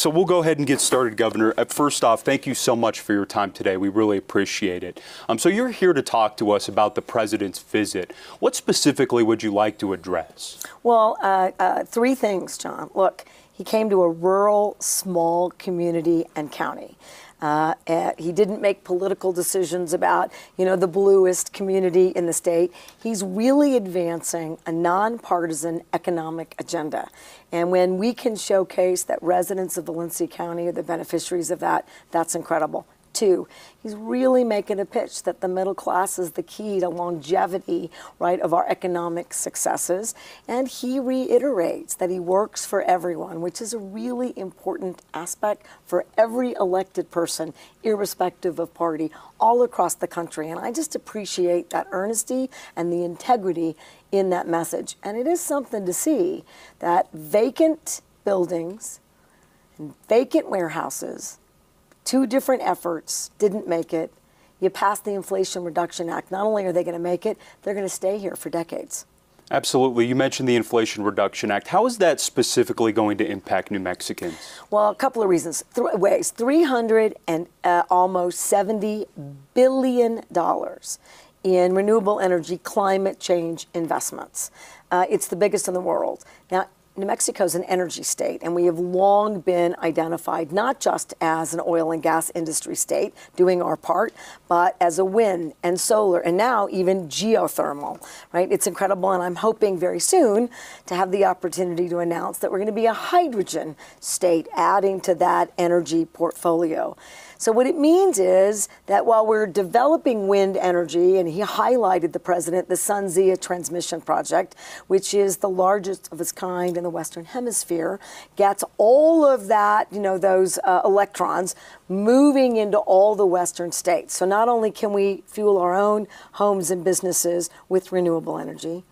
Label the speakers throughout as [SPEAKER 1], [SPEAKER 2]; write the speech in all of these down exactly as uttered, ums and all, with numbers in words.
[SPEAKER 1] So we'll go ahead and get started, Governor. Uh, First off, thank you so much for your time today. We really appreciate it. Um, so you're here to talk to us about the president's visit. What specifically would you like to address?
[SPEAKER 2] Well, uh, uh, three things, John. Look, he came to a rural, small community and county. Uh, uh, he didn't make political decisions about, you know, the bluest community in the state. He's really advancing a nonpartisan economic agenda. And when we can showcase that residents of Valencia County are the beneficiaries of that, that's incredible. Two, he's really making a pitch that the middle class is the key to longevity, right, of our economic successes. And he reiterates that he works for everyone, which is a really important aspect for every elected person, irrespective of party, all across the country. And I just appreciate that earnesty and the integrity in that message. And it is something to see that vacant buildings and vacant warehouses, two different efforts, didn't make it. You passed the Inflation Reduction Act. Not only are they going to make it, they're going to stay here for decades.
[SPEAKER 1] Absolutely. You mentioned the Inflation Reduction Act. How is that specifically going to impact New Mexicans?
[SPEAKER 2] Well, a couple of reasons, Th- ways. three hundred and uh, almost seventy billion dollars in renewable energy climate change investments. Uh, it's the biggest in the world. Now, New Mexico is an energy state, and we have long been identified not just as an oil and gas industry state doing our part, but as a wind and solar, and now even geothermal, right? It's incredible, and I'm hoping very soon to have the opportunity to announce that we're going to be a hydrogen state, adding to that energy portfolio. So what it means is that while we're developing wind energy, and he highlighted, the president, the SunZia transmission project, which is the largest of its kind in the Western Hemisphere, gets all of that, you know, those uh, electrons moving into all the Western states. So not only can we fuel our own homes and businesses with renewable energy,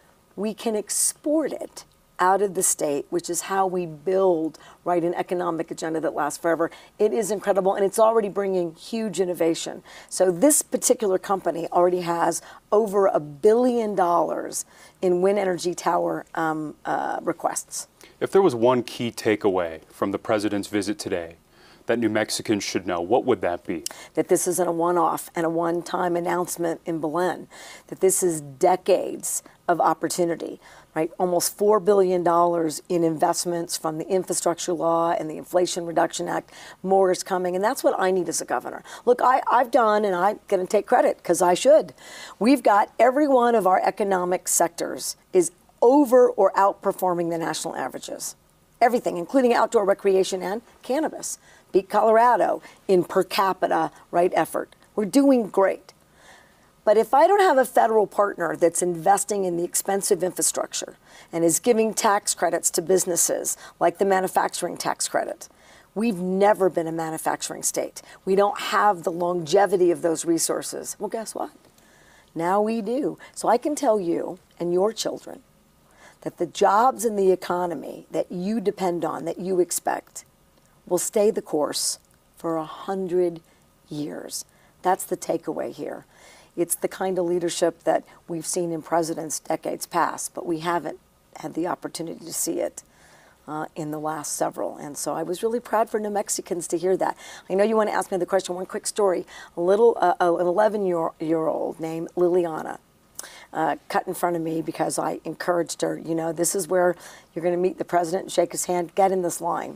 [SPEAKER 2] we can export it out of the state, which is how we build, right, an economic agenda that lasts forever. It is incredible, and it's already bringing huge innovation. So this particular company already has over a billion dollars in wind energy tower um, uh, requests.
[SPEAKER 1] If there was one key takeaway from the president's visit today that New Mexicans should know, what would that be?
[SPEAKER 2] That this isn't a one-off and a one-time announcement in Belen, that this is decades of opportunity. Right, almost four billion dollars in investments from the infrastructure law and the Inflation Reduction Act. More is coming, and that's what I need as a governor. Look, I, I've done, and I'm going to take credit because I should. We've got every one of our economic sectors is over or outperforming the national averages. Everything, including outdoor recreation and cannabis. Beat Colorado in per capita, right, effort. We're doing great. But if I don't have a federal partner that's investing in the expensive infrastructure and is giving tax credits to businesses like the manufacturing tax credit, we've never been a manufacturing state. We don't have the longevity of those resources. Well, guess what? Now we do. So I can tell you and your children that the jobs in the economy that you depend on, that you expect, will stay the course for a hundred years. That's the takeaway here. It's the kind of leadership that we've seen in presidents decades past, but we haven't had the opportunity to see it uh, in the last several. And so I was really proud for New Mexicans to hear that. I know you want to ask me the question. One quick story. A little, uh, an eleven-year-old named Liliana uh, cut in front of me because I encouraged her, you know, this is where you're going to meet the president and shake his hand. Get in this line.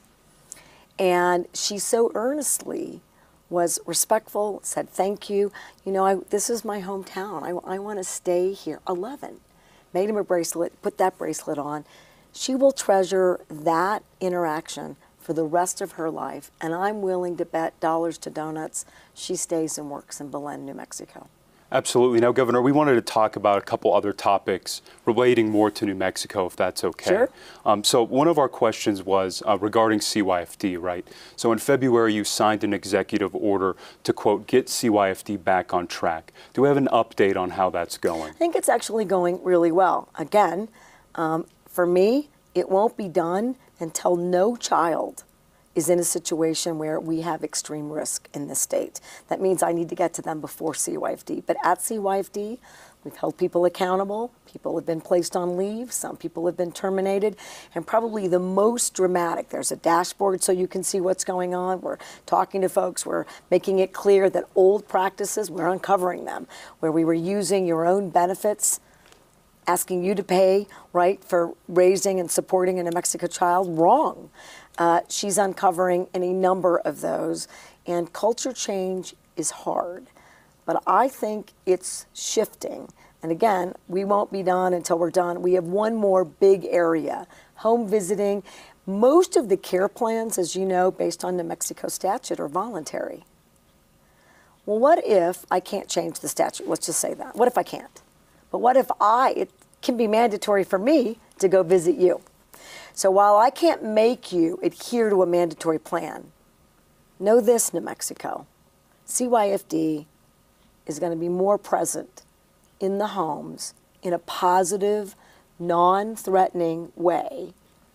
[SPEAKER 2] And she so earnestly was respectful, said thank you. You know, I, this is my hometown. I, I want to stay here. eleven. Made him a bracelet, put that bracelet on. She will treasure that interaction for the rest of her life, and I'm willing to bet dollars to donuts she stays and works in Belen, New Mexico.
[SPEAKER 1] Absolutely. Now, Governor, we wanted to talk about a couple other topics relating more to New Mexico, if that's okay.
[SPEAKER 2] Sure.
[SPEAKER 1] Um, so one of our questions was uh, regarding C Y F D, right? So in February, you signed an executive order to, quote, get C Y F D back on track. Do we have an update on how that's going?
[SPEAKER 2] I think it's actually going really well. Again, um, for me, it won't be done until no child is in a situation where we have extreme risk in this state. That means I need to get to them before C Y F D. But at C Y F D, we've held people accountable. People have been placed on leave. Some people have been terminated. And probably the most dramatic, there's a dashboard so you can see what's going on. We're talking to folks. We're making it clear that old practices, we're uncovering them, where we were using your own benefits, asking you to pay, right, for raising and supporting a New Mexico child, wrong. Uh, she's uncovering any number of those. And culture change is hard. But I think it's shifting. And again, we won't be done until we're done. We have one more big area, home visiting. Most of the care plans, as you know, based on New Mexico statute, are voluntary. Well, what if I can't change the statute? Let's just say that. What if I can't? But what if I, it can be mandatory for me to go visit you. So while I can't make you adhere to a mandatory plan, know this, New Mexico, C Y F D is going to be more present in the homes in a positive, non-threatening way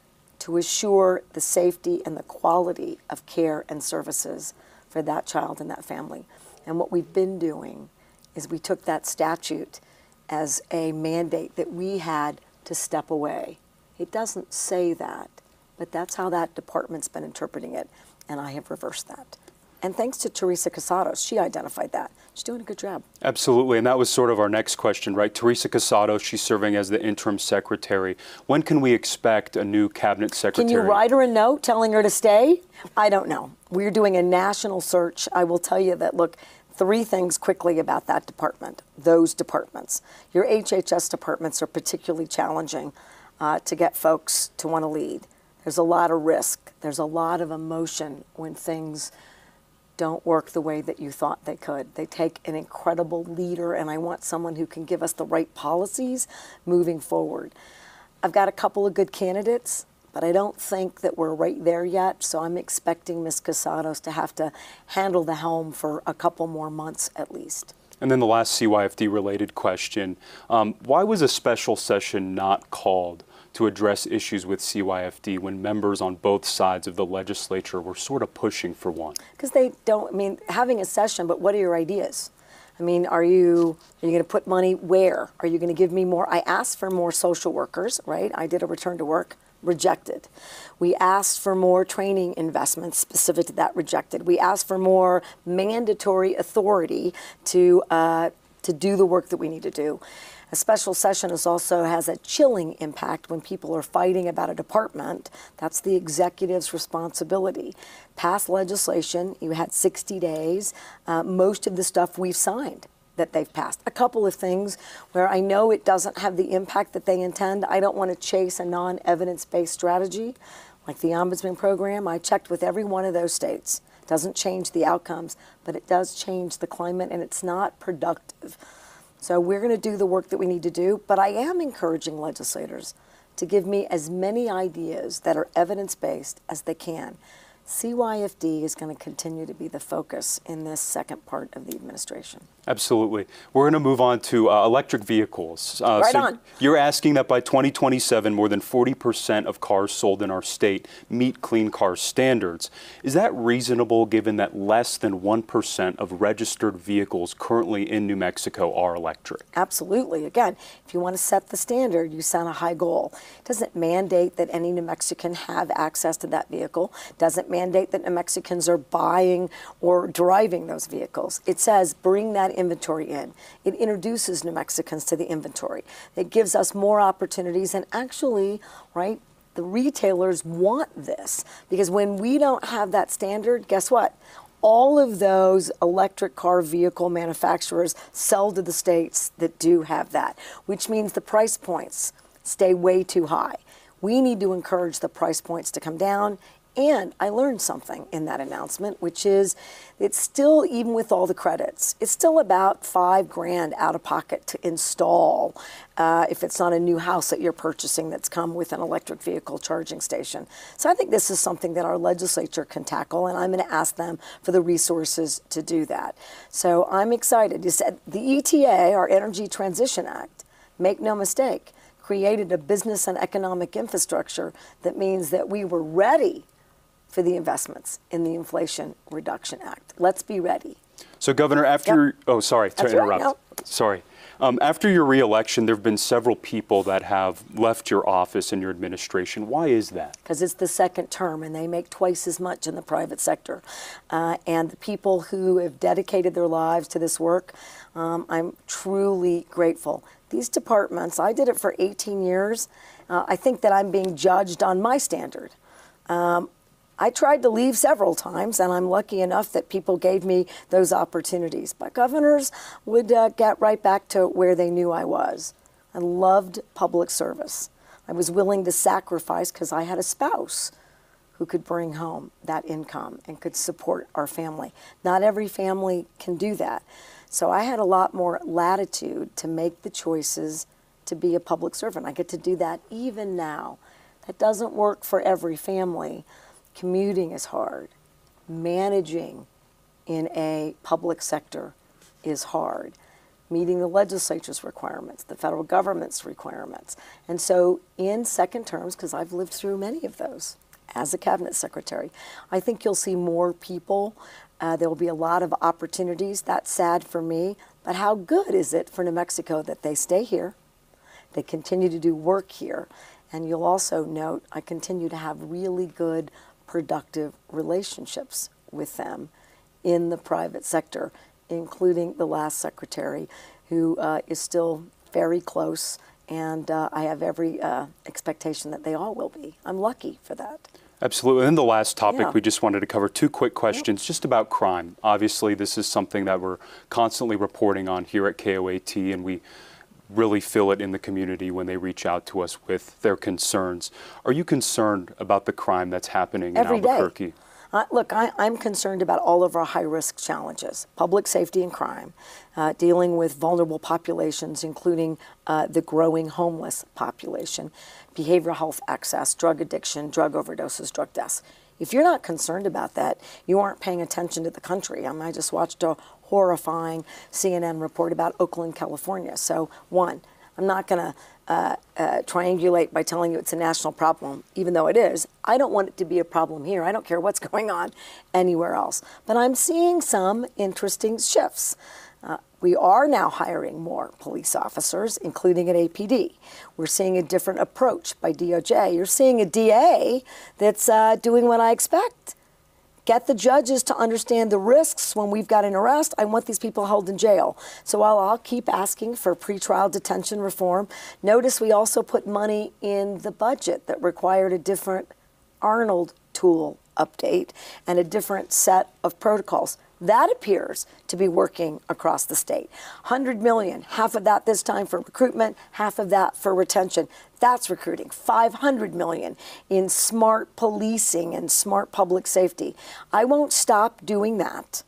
[SPEAKER 2] to assure the safety and the quality of care and services for that child and that family. And what we've been doing is we took that statute as a mandate that we had to step away. It doesn't say that, but that's how that department's been interpreting it, and I have reversed that. And thanks to Teresa Casados, she identified that. She's doing a good job.
[SPEAKER 1] Absolutely, and that was sort of our next question, right? Teresa Casados, she's serving as the interim secretary. When can we expect a new cabinet secretary?
[SPEAKER 2] Can you write her a note telling her to stay? I don't know. We're doing a national search. I will tell you that, look, three things quickly about that department, those departments. Your H H S departments are particularly challenging uh, to get folks to want to lead. There's a lot of risk. There's a lot of emotion when things don't work the way that you thought they could. They take an incredible leader, and I want someone who can give us the right policies moving forward. I've got a couple of good candidates, but I don't think that we're right there yet, so I'm expecting Miz Casados to have to handle the helm for a couple more months at least.
[SPEAKER 1] And then the last C Y F D related question, um, why was a special session not called to address issues with C Y F D when members on both sides of the legislature were sort of pushing for one?
[SPEAKER 2] Because they don't, I mean, having a session, but what are your ideas? I mean, are you, are you going to put money where? Are you going to give me more? I asked for more social workers, right? I did a return to work, rejected. We asked for more training investments specific to that, rejected. We asked for more mandatory authority to, uh, to do the work that we need to do. A special session is also has a chilling impact when people are fighting about a department. That's the executive's responsibility. Pass legislation, you had sixty days. Uh, most of the stuff we've signed that they've passed. A couple of things where I know it doesn't have the impact that they intend. I don't want to chase a non-evidence-based strategy like the Ombudsman program. I checked with every one of those states. It doesn't change the outcomes, but it does change the climate, and it's not productive. So we're going to do the work that we need to do, but I am encouraging legislators to give me as many ideas that are evidence-based as they can. C Y F D is going to continue to be the focus in this second part of the administration.
[SPEAKER 1] Absolutely. We're going to move on to uh, electric vehicles. Uh,
[SPEAKER 2] right
[SPEAKER 1] so
[SPEAKER 2] on.
[SPEAKER 1] You're asking that by twenty twenty-seven, more than forty percent of cars sold in our state meet clean car standards. Is that reasonable given that less than one percent of registered vehicles currently in New Mexico are electric?
[SPEAKER 2] Absolutely. Again, if you want to set the standard, you set a high goal. It doesn't mandate that any New Mexican have access to that vehicle. It doesn't mandate that New Mexicans are buying or driving those vehicles. It says bring that inventory in. It introduces New Mexicans to the inventory. It gives us more opportunities, and actually, right, the retailers want this because when we don't have that standard, guess what? All of those electric car vehicle manufacturers sell to the states that do have that, which means the price points stay way too high. We need to encourage the price points to come down. And I learned something in that announcement, which is it's still, even with all the credits, it's still about five grand out of pocket to install uh, if it's not a new house that you're purchasing that's come with an electric vehicle charging station. So I think this is something that our legislature can tackle, and I'm going to ask them for the resources to do that. So I'm excited. You said the E T A, our Energy Transition Act, make no mistake, created a business and economic infrastructure that means that we were ready for the investments in the Inflation Reduction Act. Let's be ready.
[SPEAKER 1] So, Governor, after,
[SPEAKER 2] Yep.
[SPEAKER 1] oh, sorry to
[SPEAKER 2] That's
[SPEAKER 1] interrupt.
[SPEAKER 2] right, no.
[SPEAKER 1] Sorry. Um, after your reelection, there have been several people that have left your office and your administration. Why is that?
[SPEAKER 2] Because it's the second term and they make twice as much in the private sector. Uh, and the people who have dedicated their lives to this work, um, I'm truly grateful. These departments, I did it for eighteen years. Uh, I think that I'm being judged on my standard. Um, I tried to leave several times, and I'm lucky enough that people gave me those opportunities. But governors would uh, get right back to where they knew I was. I loved public service. I was willing to sacrifice because I had a spouse who could bring home that income and could support our family. Not every family can do that. So I had a lot more latitude to make the choices to be a public servant. I get to do that even now. That doesn't work for every family. Commuting is hard. Managing in a public sector is hard. Meeting the legislature's requirements, the federal government's requirements. And so in second terms, because I've lived through many of those as a cabinet secretary, I think you'll see more people. Uh, there will be a lot of opportunities. That's sad for me. But how good is it for New Mexico that they stay here, they continue to do work here, and you'll also note I continue to have really good productive relationships with them in the private sector, including the last secretary, who uh, is still very close, and uh, I have every uh, expectation that they all will be. I'm lucky for that.
[SPEAKER 1] Absolutely. And then the last topic,
[SPEAKER 2] Yeah.
[SPEAKER 1] we just wanted to cover two quick questions yep. just about crime. Obviously, this is something that we're constantly reporting on here at K O A T, and we really feel it in the community when they reach out to us with their concerns. Are you concerned about the crime that's happening
[SPEAKER 2] Every
[SPEAKER 1] in Albuquerque?
[SPEAKER 2] Day. Uh, look, I, I'm concerned about all of our high-risk challenges, public safety and crime, uh, dealing with vulnerable populations, including uh, the growing homeless population, behavioral health access, drug addiction, drug overdoses, drug deaths. If you're not concerned about that, you aren't paying attention to the country. I mean, I just watched a horrifying C N N report about Oakland, California. So, one, I'm not going to uh, uh, triangulate by telling you it's a national problem, even though it is. I don't want it to be a problem here. I don't care what's going on anywhere else. But I'm seeing some interesting shifts. Uh, we are now hiring more police officers, including at A P D. We're seeing a different approach by D O J. You're seeing a D A that's uh, doing what I expect. Get the judges to understand the risks when we've got an arrest. I want these people held in jail. So while I'll keep asking for pretrial detention reform, notice we also put money in the budget that required a different Arnold tool update and a different set of protocols. That appears to be working across the state. one hundred million dollars, half of that this time for recruitment, half of that for retention. That's recruiting. five hundred million dollars in smart policing and smart public safety. I won't stop doing that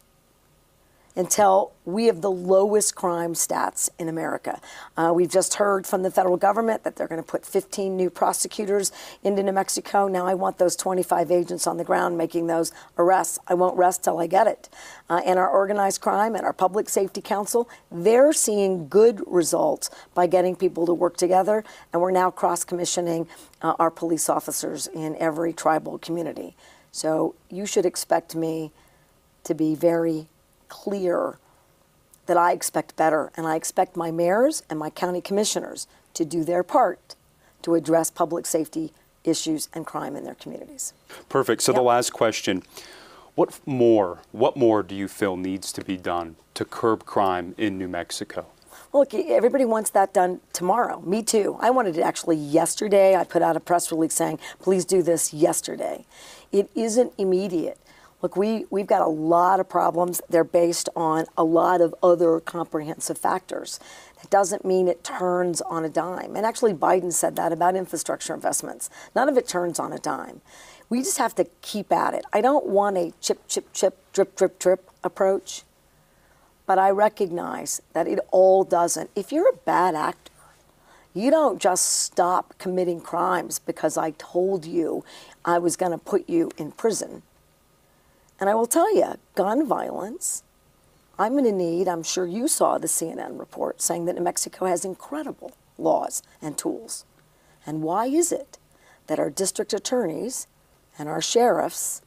[SPEAKER 2] until we have the lowest crime stats in America. Uh, we've just heard from the federal government that they're going to put fifteen new prosecutors into New Mexico. Now I want those twenty-five agents on the ground making those arrests. I won't rest till I get it. Uh, and our organized crime and our public safety council, they're seeing good results by getting people to work together. And we're now cross-commissioning uh, our police officers in every tribal community. So you should expect me to be very clear that I expect better, and I expect my mayors and my county commissioners to do their part to address public safety issues and crime in their communities.
[SPEAKER 1] Perfect. So
[SPEAKER 2] Yep.
[SPEAKER 1] the last question, what more, what more do you feel needs to be done to curb crime in New Mexico?
[SPEAKER 2] Well, look, everybody wants that done tomorrow. Me too. I wanted it actually yesterday. I put out a press release saying, please do this yesterday. It isn't immediate. Look, we, we've got a lot of problems. They're based on a lot of other comprehensive factors. That doesn't mean it turns on a dime. And actually, Biden said that about infrastructure investments. None of it turns on a dime. We just have to keep at it. I don't want a chip, chip, chip, drip, drip, drip approach. But I recognize that it all doesn't. If you're a bad actor, you don't just stop committing crimes because I told you I was going to put you in prison. And I will tell you, gun violence, I'm going to need, I'm sure you saw the C N N report saying that New Mexico has incredible laws and tools. And why is it that our district attorneys and our sheriffs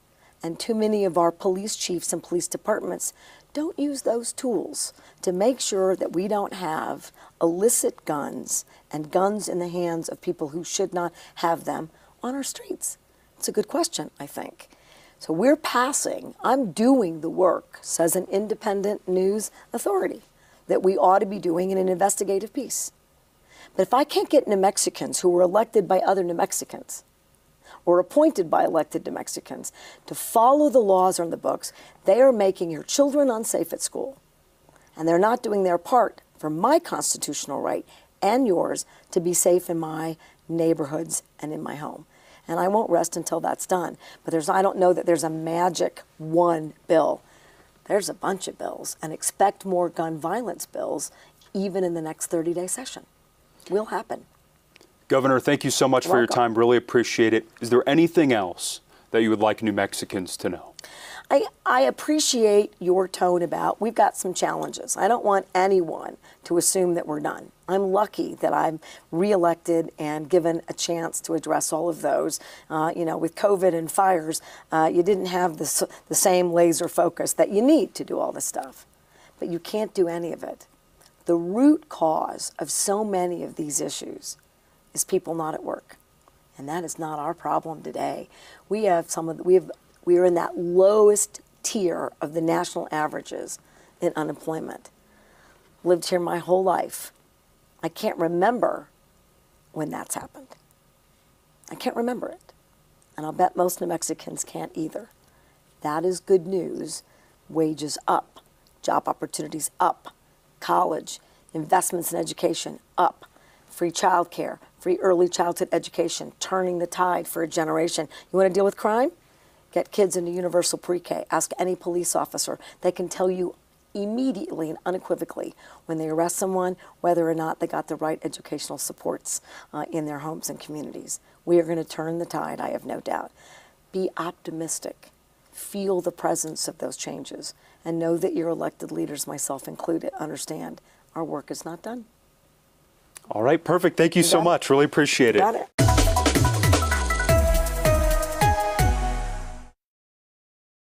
[SPEAKER 2] And too many of our police chiefs and police departments don't use those tools to make sure that we don't have illicit guns and guns in the hands of people who should not have them on our streets. It's a good question, I think. So we're passing, I'm doing the work, says an independent news authority, that we ought to be doing in an investigative piece. But if I can't get New Mexicans who were elected by other New Mexicans or appointed by elected New Mexicans to follow the laws on the books, they are making your children unsafe at school. And they're not doing their part for my constitutional right and yours to be safe in my neighborhoods and in my home. And I won't rest until that's done. But there's, I don't know that there's a magic one bill. There's a bunch of bills, and expect more gun violence bills even in the next thirty-day session. Will happen.
[SPEAKER 1] Governor, thank you so much
[SPEAKER 2] You're
[SPEAKER 1] for
[SPEAKER 2] welcome.
[SPEAKER 1] your time. Really appreciate it. Is there anything else that you would like New Mexicans to know?
[SPEAKER 2] I, I appreciate your tone about we've got some challenges. I don't want anyone to assume that we're done. I'm lucky that I'm reelected and given a chance to address all of those. Uh, you know, with COVID and fires, uh, you didn't have the, the same laser focus that you need to do all this stuff. But you can't do any of it. The root cause of so many of these issues is people not at work. And that is not our problem today. We have some of the, we have we are in that lowest tier of the national averages in unemployment. Lived here my whole life. I can't remember when that's happened. I can't remember it. And I'll bet most New Mexicans can't either. That is good news. Wages up, job opportunities up, college, investments in education up, free child care, free early childhood education, turning the tide for a generation. You want to deal with crime? Get kids into universal pre-K. Ask any police officer. They can tell you immediately and unequivocally when they arrest someone whether or not they got the right educational supports uh, in their homes and communities. We are going to turn the tide, I have no doubt. Be optimistic. Feel the presence of those changes. And know that your elected leaders, myself included, understand our work is not done.
[SPEAKER 1] All right, perfect. Thank you, you so much. Really appreciate it.
[SPEAKER 2] Got it.